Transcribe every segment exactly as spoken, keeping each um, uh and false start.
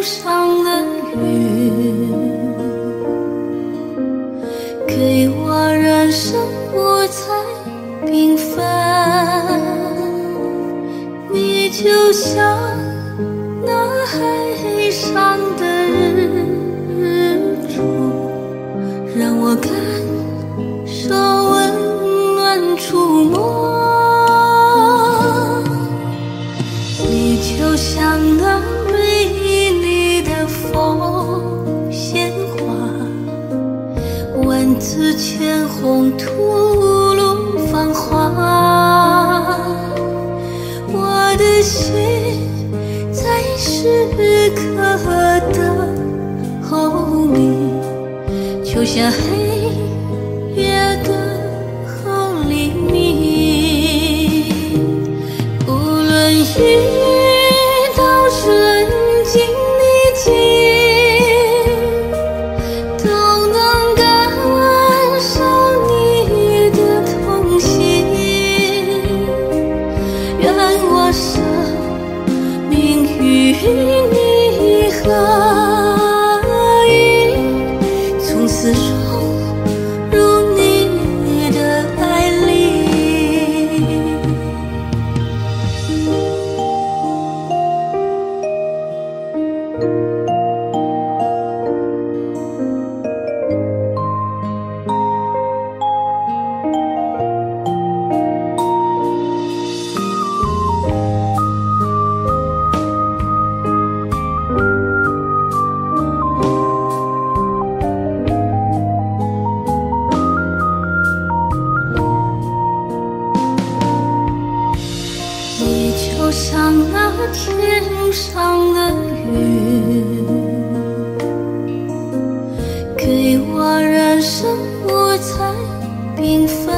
上的云，给我人生五彩缤纷。你就像那海上的日出，让我感受温暖触摸。你就像那美丽的风鲜花，万紫千红，吐露芳华。我的心在时刻的候你，就像黑夜的后黎明。无论遇到顺境逆境，都能感受你的同行。愿我生命与你合一，从此融入你的爱里。你就像那天上的云，给我人生五彩缤纷。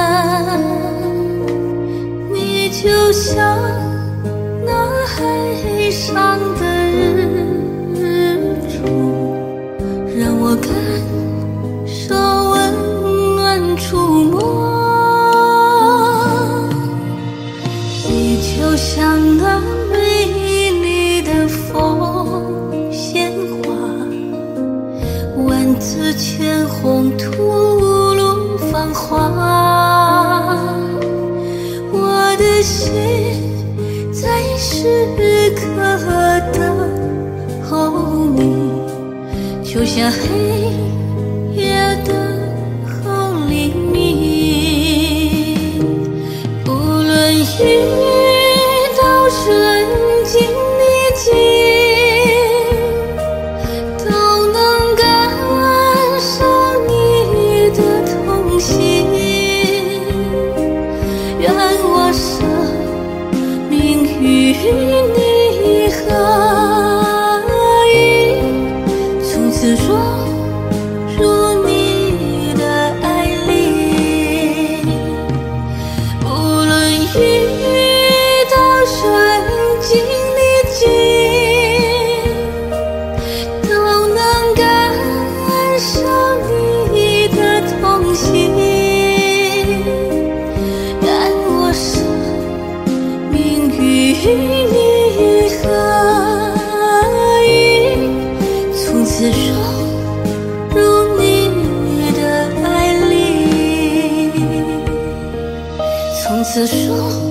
你就像那海上的日出，让我感受温暖触摸。你就像那美丽的风鲜花，万紫千红，吐露芳华。我的心在时刻的候你，就像黑夜的后黎明。无论遇到顺境逆境，都能感受你的同行。愿我生命与你合一，从此融入你的爱里。无论遇到顺境逆境，都能感受你的同行。愿我生命与你合一，从此融入你的爱里，从此融